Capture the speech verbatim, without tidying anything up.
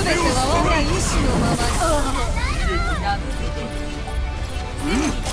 ては我が意志のままに。